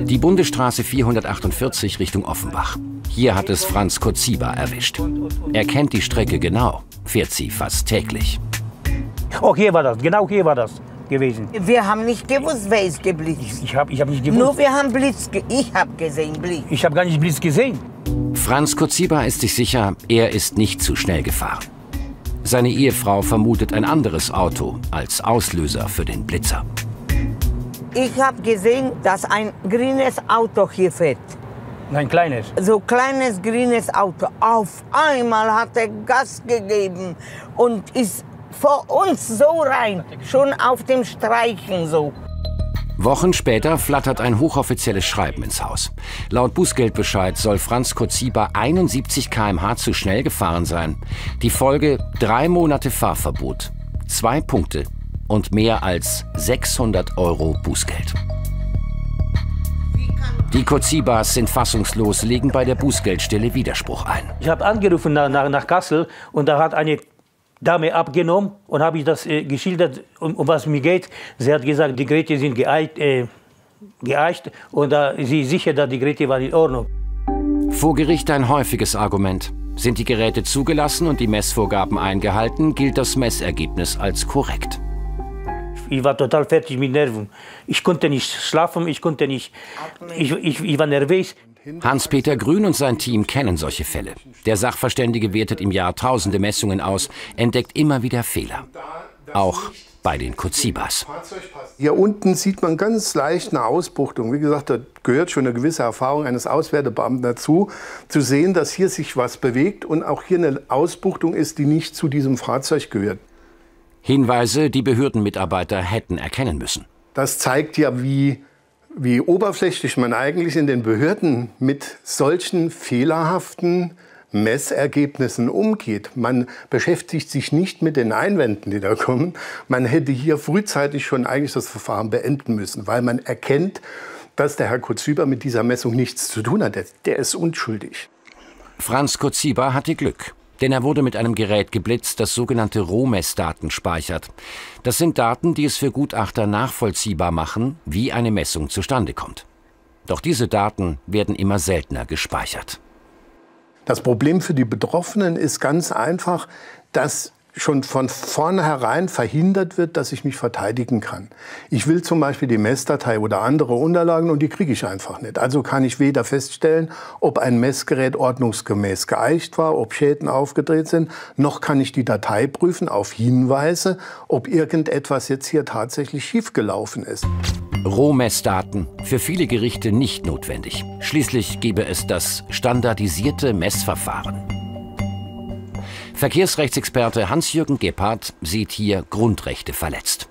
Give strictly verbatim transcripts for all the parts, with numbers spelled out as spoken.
Die Bundesstraße vierhundertachtundvierzig Richtung Offenbach. Hier hat es Franz Koziba erwischt. Er kennt die Strecke genau, fährt sie fast täglich. Oh, hier war das, genau hier war das gewesen. Wir haben nicht gewusst, wer ist geblitzt. Ich habe ich hab nicht gewusst. Nur wir haben Blitz, ge ich habe gesehen Blitz. Ich habe gar nicht Blitz gesehen. Franz Koziba ist sich sicher, er ist nicht zu schnell gefahren. Seine Ehefrau vermutet ein anderes Auto als Auslöser für den Blitzer. Ich habe gesehen, dass ein grünes Auto hier fährt. Ein kleines. So kleines grünes Auto. Auf einmal hat er Gas gegeben und ist vor uns so rein, schon auf dem Streichen so. Wochen später flattert ein hochoffizielles Schreiben ins Haus. Laut Bußgeldbescheid soll Franz Koziba einundsiebzig Kilometer pro Stunde zu schnell gefahren sein. Die Folge: drei Monate Fahrverbot, zwei Punkte und mehr als sechshundert Euro Bußgeld. Die Kozibas sind fassungslos, legen bei der Bußgeldstelle Widerspruch ein. Ich habe angerufen nach, nach, nach Kassel und da hat eine Dame abgenommen und habe ich das äh, geschildert, um, um was mir geht. Sie hat gesagt, die Geräte sind geeicht, äh, geeicht und äh, sie ist sicher, dass die Geräte waren in Ordnung. Vor Gericht ein häufiges Argument. Sind die Geräte zugelassen und die Messvorgaben eingehalten, gilt das Messergebnis als korrekt. Ich war total fertig mit Nerven. Ich konnte nicht schlafen, ich konnte nicht, ich, ich, ich war nervös. Hans-Peter Grün und sein Team kennen solche Fälle. Der Sachverständige wertet im Jahr tausende Messungen aus, entdeckt immer wieder Fehler. Auch bei den Kozibas. Hier unten sieht man ganz leicht eine Ausbuchtung. Wie gesagt, da gehört schon eine gewisse Erfahrung eines Auswertebeamten dazu, zu sehen, dass hier sich was bewegt und auch hier eine Ausbuchtung ist, die nicht zu diesem Fahrzeug gehört. Hinweise, die Behördenmitarbeiter hätten erkennen müssen. Das zeigt ja, wie, wie oberflächlich man eigentlich in den Behörden mit solchen fehlerhaften Messergebnissen umgeht. Man beschäftigt sich nicht mit den Einwänden, die da kommen. Man hätte hier frühzeitig schon eigentlich das Verfahren beenden müssen, weil man erkennt, dass der Herr Koziba mit dieser Messung nichts zu tun hat. Der, der ist unschuldig. Franz Koziba hatte Glück. Denn er wurde mit einem Gerät geblitzt, das sogenannte Rohmessdaten speichert. Das sind Daten, die es für Gutachter nachvollziehbar machen, wie eine Messung zustande kommt. Doch diese Daten werden immer seltener gespeichert. Das Problem für die Betroffenen ist ganz einfach, dass schon von vornherein verhindert wird, dass ich mich verteidigen kann. Ich will zum Beispiel die Messdatei oder andere Unterlagen und die kriege ich einfach nicht. Also kann ich weder feststellen, ob ein Messgerät ordnungsgemäß geeicht war, ob Schäden aufgedreht sind, noch kann ich die Datei prüfen auf Hinweise, ob irgendetwas jetzt hier tatsächlich schiefgelaufen ist. Rohmessdaten, für viele Gerichte nicht notwendig. Schließlich gäbe es das standardisierte Messverfahren. Verkehrsrechtsexperte Hans-Jürgen Gebhardt sieht hier Grundrechte verletzt.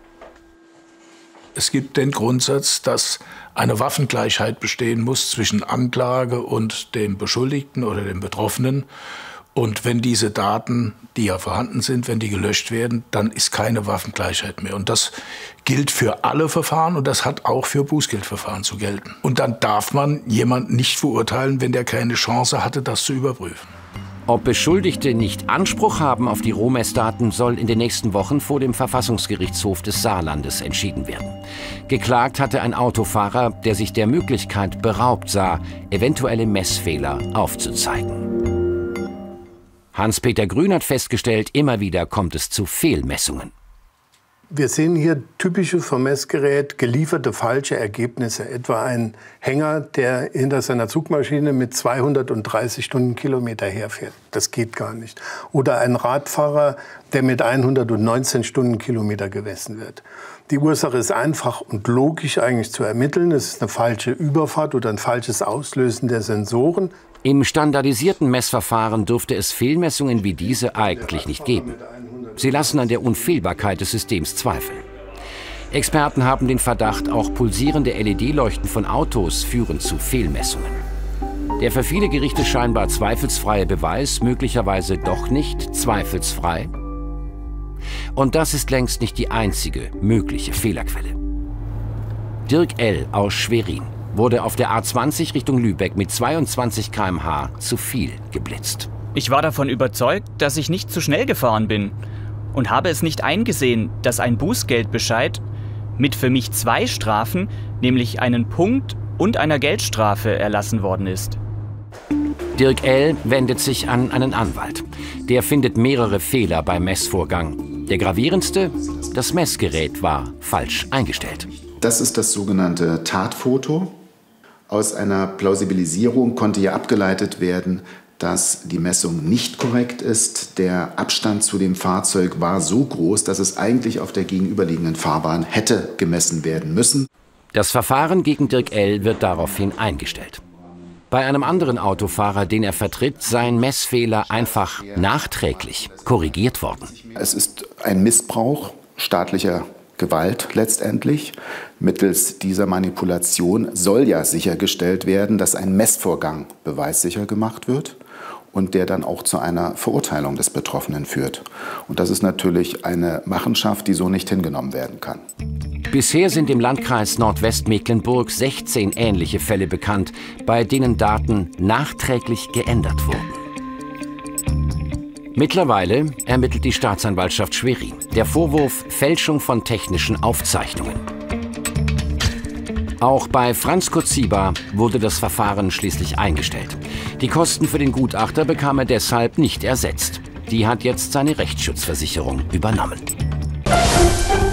Es gibt den Grundsatz, dass eine Waffengleichheit bestehen muss zwischen Anklage und dem Beschuldigten oder dem Betroffenen. Und wenn diese Daten, die ja vorhanden sind, wenn die gelöscht werden, dann ist keine Waffengleichheit mehr. Und das gilt für alle Verfahren und das hat auch für Bußgeldverfahren zu gelten. Und dann darf man jemanden nicht verurteilen, wenn der keine Chance hatte, das zu überprüfen. Ob Beschuldigte nicht Anspruch haben auf die Rohmessdaten, soll in den nächsten Wochen vor dem Verfassungsgerichtshof des Saarlandes entschieden werden. Geklagt hatte ein Autofahrer, der sich der Möglichkeit beraubt sah, eventuelle Messfehler aufzuzeigen. Hans-Peter Grün hat festgestellt, immer wieder kommt es zu Fehlmessungen. Wir sehen hier typische vom Messgerät gelieferte falsche Ergebnisse. Etwa ein Hänger, der hinter seiner Zugmaschine mit zweihundertdreißig Stundenkilometer herfährt. Das geht gar nicht. Oder ein Radfahrer, der mit hundertneunzehn Stundenkilometer gemessen wird. Die Ursache ist einfach und logisch eigentlich zu ermitteln. Es ist eine falsche Überfahrt oder ein falsches Auslösen der Sensoren. Im standardisierten Messverfahren dürfte es Fehlmessungen wie diese eigentlich nicht geben. Sie lassen an der Unfehlbarkeit des Systems zweifeln. Experten haben den Verdacht, auch pulsierende L E D-Leuchten von Autos führen zu Fehlmessungen. Der für viele Gerichte scheinbar zweifelsfreie Beweis möglicherweise doch nicht zweifelsfrei. Und das ist längst nicht die einzige mögliche Fehlerquelle. Dirk L. aus Schwerin wurde auf der A zwanzig Richtung Lübeck mit zweiundzwanzig Kilometer pro Stunde zu viel geblitzt. Ich war davon überzeugt, dass ich nicht zu schnell gefahren bin und habe es nicht eingesehen, dass ein Bußgeldbescheid mit für mich zwei Strafen, nämlich einen Punkt und einer Geldstrafe erlassen worden ist. Dirk L. wendet sich an einen Anwalt. Der findet mehrere Fehler beim Messvorgang. Der gravierendste: das Messgerät war falsch eingestellt. Das ist das sogenannte Tatfoto. Aus einer Plausibilisierung konnte ja abgeleitet werden, dass die Messung nicht korrekt ist. Der Abstand zu dem Fahrzeug war so groß, dass es eigentlich auf der gegenüberliegenden Fahrbahn hätte gemessen werden müssen. Das Verfahren gegen Dirk L. wird daraufhin eingestellt. Bei einem anderen Autofahrer, den er vertritt, seien Messfehler einfach nachträglich korrigiert worden. Es ist ein Missbrauch staatlicher Gewalt letztendlich. Mittels dieser Manipulation soll ja sichergestellt werden, dass ein Messvorgang beweissicher gemacht wird und der dann auch zu einer Verurteilung des Betroffenen führt. Und das ist natürlich eine Machenschaft, die so nicht hingenommen werden kann. Bisher sind im Landkreis Nordwestmecklenburg sechzehn ähnliche Fälle bekannt, bei denen Daten nachträglich geändert wurden. Mittlerweile ermittelt die Staatsanwaltschaft Schwerin. Der Vorwurf: Fälschung von technischen Aufzeichnungen. Auch bei Franz Koziba wurde das Verfahren schließlich eingestellt. Die Kosten für den Gutachter bekam er deshalb nicht ersetzt. Die hat jetzt seine Rechtsschutzversicherung übernommen.